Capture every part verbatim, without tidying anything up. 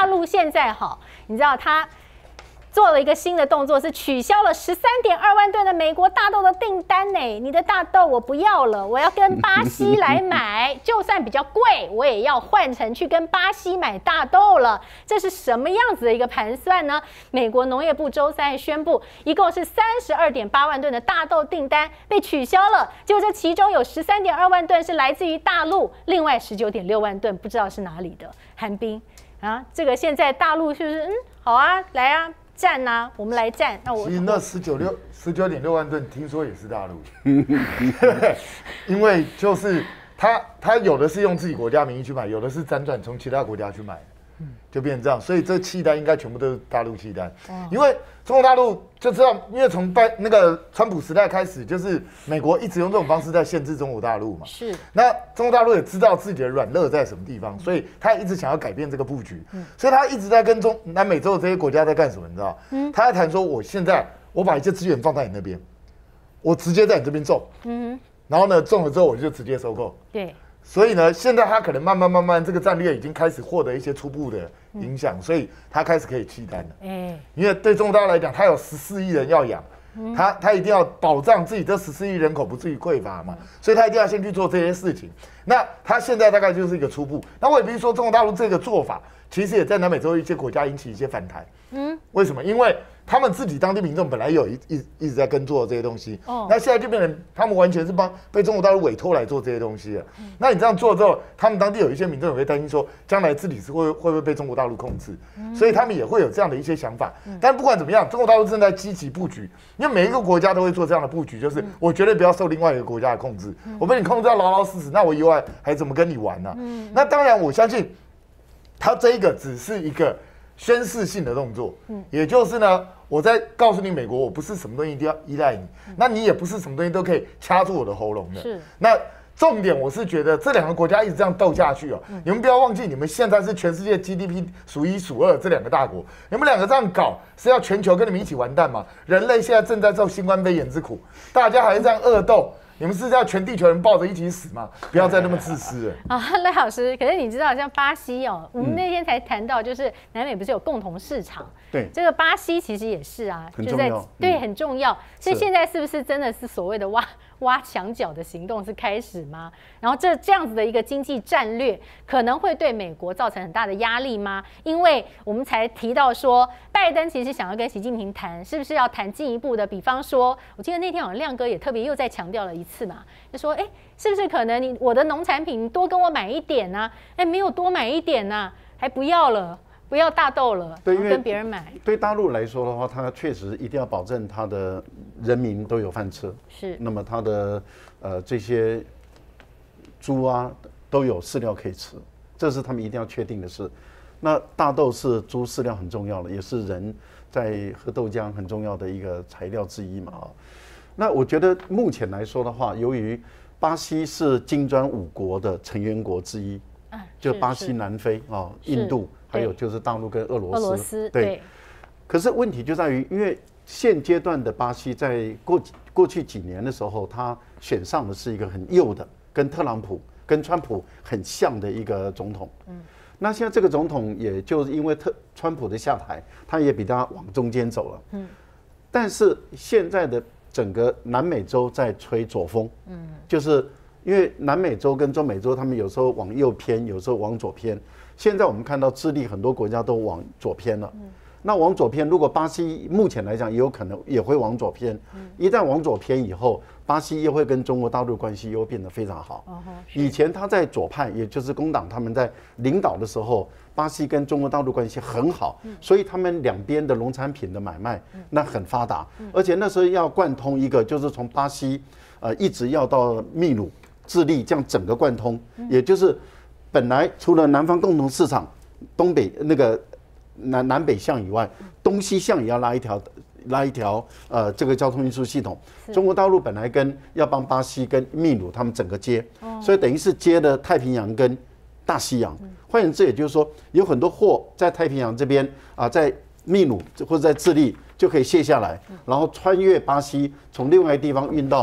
陆现在好，你知道他做了一个新的动作，是取消了十三点二万吨的美国大豆的订单呢。你的大豆我不要了，我要跟巴西来买，就算比较贵，我也要换成去跟巴西买大豆了。这是什么样子的一个盘算呢？美国农业部周三宣布，一共是三十二点八万吨的大豆订单被取消了，结果这其中有十三点二万吨是来自于大陆，另外十九点六万吨不知道是哪里的寒冰啊。这个现在大陆是不是嗯好啊，来啊？战呐、啊，我们来战。那我其实那十九六十九点六万吨，听说也是大陆，因为就是他他有的是用自己国家名义去买，有的是辗转从其他国家去买，就变成这样。所以这契单应该全部都是大陆契单，因为中国大陆就知道，因为从拜那个川普时代开始，就是美国一直用这种方式在限制中国大陆嘛。是。那中国大陆也知道自己的软肋在什么地方，所以他也一直想要改变这个布局。嗯、所以他一直在跟中南美洲的这些国家在干什么？你知道？嗯。他在谈说，我现在我把一些资源放在你那边，我直接在你这边种。嗯。然后呢，种了之后我就直接收购。对。所以呢，现在他可能慢慢慢慢这个战略已经开始获得一些初步的影响，嗯、所以他开始可以契单了。哎，因为对中国大陆来讲，他有十四亿人要养，嗯、他他一定要保障自己这十四亿人口不至于匮乏嘛，所以他一定要先去做这些事情。那他现在大概就是一个初步。那我也必须说，中国大陆这个做法，其实也在南美洲一些国家引起一些反弹。嗯，为什么？因为他们自己当地民众本来有一一一直在跟做这些东西，哦，那现在就变成他们完全是帮被中国大陆委托来做这些东西了。嗯、那你这样做之后，他们当地有一些民众也会担心说，将来治理是会会不会被中国大陆控制？嗯、所以他们也会有这样的一些想法。嗯、但不管怎么样，中国大陆正在积极布局，因为每一个国家都会做这样的布局，就是我绝对不要受另外一个国家的控制，嗯、我被你控制到老老实实，那我以后还还怎么跟你玩呢？嗯、那当然，我相信他这一个只是一个宣示性的动作，嗯，也就是呢，我在告诉你，美国我不是什么东西一定要依赖你，嗯、那你也不是什么东西都可以掐住我的喉咙的。是，那重点我是觉得这两个国家一直这样斗下去哦，嗯、你们不要忘记，你们现在是全世界 G D P 数一数二这两个大国，你们两个这样搞是要全球跟你们一起完蛋吗？人类现在正在受新冠肺炎之苦，大家还是这样恶斗。你们是要全地球人抱着一起死吗？不要再那么自私了啊，赖老师。可是你知道，像巴西哦，我们那天才谈到，就是南美不是有共同市场？对，这个巴西其实也是啊， 很重要， 对，很重要。所以现在是不是真的是所谓的挖挖墙脚的行动是开始吗？然后这这样子的一个经济战略，可能会对美国造成很大的压力吗？因为我们才提到说，拜登其实想要跟习近平谈，是不是要谈进一步的？比方说，我记得那天好像亮哥也特别又再强调了一次。次嘛，就说哎，是不是可能你我的农产品多跟我买一点呢、啊？哎，没有多买一点呢、啊，还不要了，不要大豆了，对，跟别人买。 对大陆来说的话，它确实一定要保证它的人民都有饭吃，是。那么它的呃这些猪啊都有饲料可以吃，这是他们一定要确定的事。那大豆是猪饲料很重要的，也是人在喝豆浆很重要的一个材料之一嘛啊。那我觉得目前来说的话，由于巴西是金砖五国的成员国之一，嗯、就巴西、南非啊、印度，还有就是大陆跟俄罗斯。俄罗斯 对, 对。可是问题就在于，因为现阶段的巴西在过过去几年的时候，他选上的是一个很右的，跟特朗普、跟川普很像的一个总统。嗯。那现在这个总统，也就是因为特川普的下台，他也比他往中间走了。嗯。但是现在的整个南美洲在吹左风，嗯，就是因为南美洲跟中美洲，他们有时候往右偏，有时候往左偏。现在我们看到智利很多国家都往左偏了，嗯，那往左偏，如果巴西目前来讲也有可能也会往左偏，嗯，一旦往左偏以后，巴西又会跟中国大陆关系又变得非常好。哦，以前他在左派，也就是工党他们在领导的时候，巴西跟中国大陆关系很好，所以他们两边的农产品的买卖那很发达，而且那时候要贯通一个，就是从巴西呃一直要到秘鲁、智利这样整个贯通，也就是本来除了南方共同市场，东北那个南南北向以外，东西向也要拉一条。拉一条呃这个交通运输系统，中国大陆本来跟要帮巴西跟秘鲁他们整个接，哦、所以等于是接了太平洋跟大西洋。嗯、换言之，也就是说有很多货在太平洋这边啊、呃，在秘鲁或者在智利就可以卸下来，嗯、然后穿越巴西，从另外一个地方运到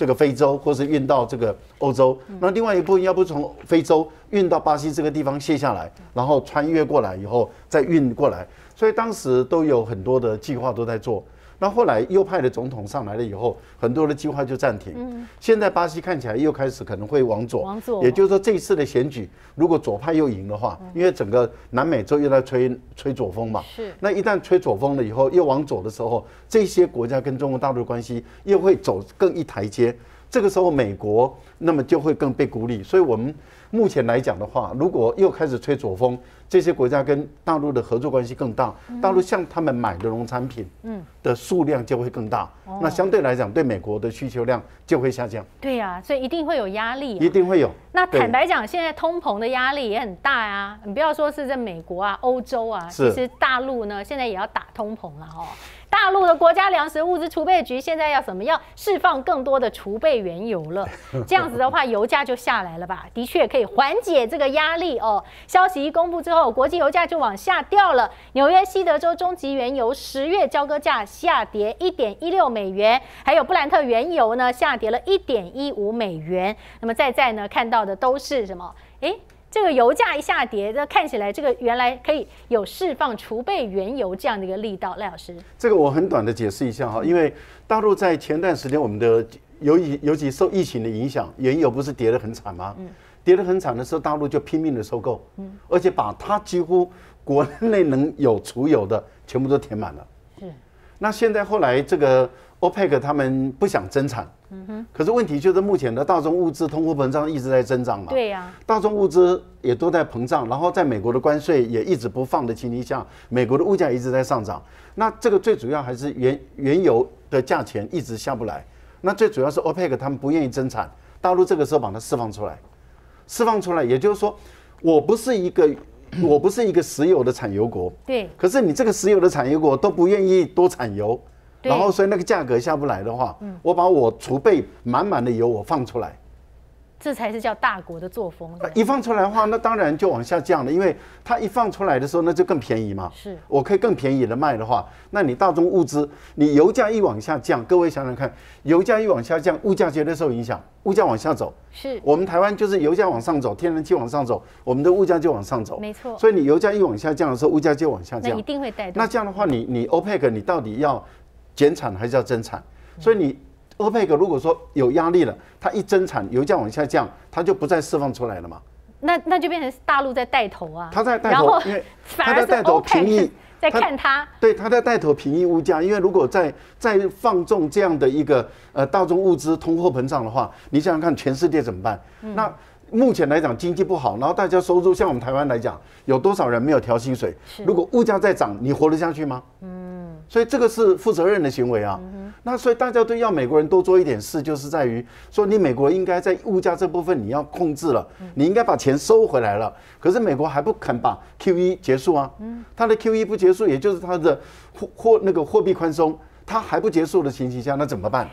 这个非洲，或是运到这个欧洲。那另外一部分要不从非洲运到巴西这个地方卸下来，然后穿越过来以后再运过来。所以当时都有很多的计划都在做。那后来右派的总统上来了以后，很多的计划就暂停。嗯、现在巴西看起来又开始可能会往左， 往左， 也就是说这一次的选举，如果左派又赢的话，嗯、因为整个南美洲又在吹吹左风嘛， 是。 那一旦吹左风了以后，又往左的时候，这些国家跟中国大陆的关系又会走更一台阶。这个时候，美国那么就会更被孤立。所以我们目前来讲的话，如果又开始吹左风，这些国家跟大陆的合作关系更大，大陆向他们买的农产品的数量就会更大，嗯、那相对来讲，对美国的需求量就会下降。 对呀、啊，所以一定会有压力、啊， 一定会有。 那坦白讲，现在通膨的压力也很大啊。你不要说是在美国啊、欧洲啊，其实大陆呢现在也要打通膨了哦。大陆的国家粮食物资储备局现在要什么？要释放更多的储备原油了。这样子的话，油价就下来了吧？的确可以缓解这个压力哦。消息一公布之后，国际油价就往下掉了。纽约西德州中级原油十月交割价下跌一点一六美元，还有布兰特原油呢下跌了一点一五美元。那么再在呢看到的都是什么？哎。这个油价一下跌，这看起来这个原来可以有释放储备原油这样的一个力道。赖老师， 这个我很短的解释一下哈，因为大陆在前段时间我们的尤其尤其受疫情的影响，原油不是跌得很惨吗？嗯，跌得很惨的时候，大陆就拼命的收购，嗯，而且把它几乎国内能有储有的全部都填满了。是，那现在后来这个 O P E C 他们不想增产。嗯哼，可是问题就是目前的大宗物资通货膨胀一直在增长嘛， 对呀、啊， 大宗物资也都在膨胀，然后在美国的关税也一直不放的情况下，美国的物价一直在上涨。那这个最主要还是原原油的价钱一直下不来。那最主要是 O P E C 他们不愿意增产，大陆这个时候把它释放出来，释放出来，也就是说，我不是一个我不是一个石油的产油国， 对， 可是你这个石油的产油国都不愿意多产油。然后，所以那个价格下不来的话，嗯、我把我储备满满的油我放出来， 这才是叫大国的作风。 一放出来的话，那当然就往下降了，因为它一放出来的时候，那就更便宜嘛。 是， 我可以更便宜的卖的话，那你大宗物资，你油价一往下降，各位想想看，油价一往下降，物价绝对受影响，物价往下走。 是， 我们台湾就是油价往上走，天然气往上走，我们的物价就往上走。 没错。 所以你油价一往下降的时候，物价就往下降， 那一定会带动。 那这样的话，你你 O P E C 你到底要减产还是要增产？所以你 O P E C 如果说有压力了，它一增产，油价往下降，它就不再释放出来了嘛。 那那就变成大陆在带头啊。 它在带头，因为它在带头平抑， 在看它。对， 它在带头平抑物价。因为如果再再放纵这样的一个呃大宗物资通货膨胀的话，你想想看，全世界怎么办？嗯、那目前来讲经济不好，然后大家收入像我们台湾来讲，有多少人没有调薪水？如果物价再涨，你活得下去吗？嗯，所以这个是负责任的行为啊。嗯、那所以大家都要美国人多做一点事，就是在于说，你美国应该在物价这部分你要控制了，你应该把钱收回来了。可是美国还不肯把 Q E 结束啊，它的 Q E 不结束，也就是它的货货那个货币宽松。它还不结束的情形下，那怎么办？